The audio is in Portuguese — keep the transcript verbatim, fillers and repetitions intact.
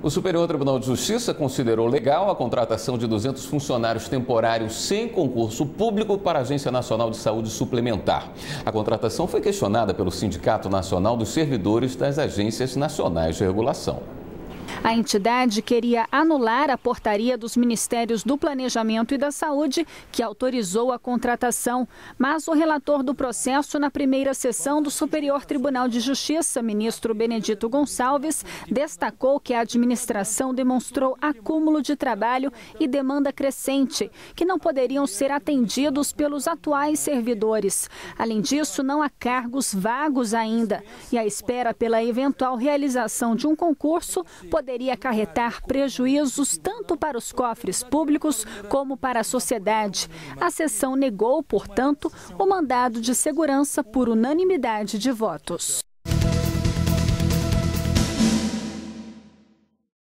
O Superior Tribunal de Justiça considerou legal a contratação de duzentos funcionários temporários sem concurso público para a Agência Nacional de Saúde Suplementar. A contratação foi questionada pelo Sindicato Nacional dos Servidores das Agências Nacionais de Regulação. A entidade queria anular a portaria dos Ministérios do Planejamento e da Saúde, que autorizou a contratação. Mas o relator do processo na primeira sessão do Superior Tribunal de Justiça, ministro Benedito Gonçalves, destacou que a administração demonstrou acúmulo de trabalho e demanda crescente, que não poderiam ser atendidos pelos atuais servidores. Além disso, não há cargos vagos ainda, e a espera pela eventual realização de um concurso poderia acarretar prejuízos tanto para os cofres públicos como para a sociedade. A sessão negou, portanto, o mandado de segurança por unanimidade de votos.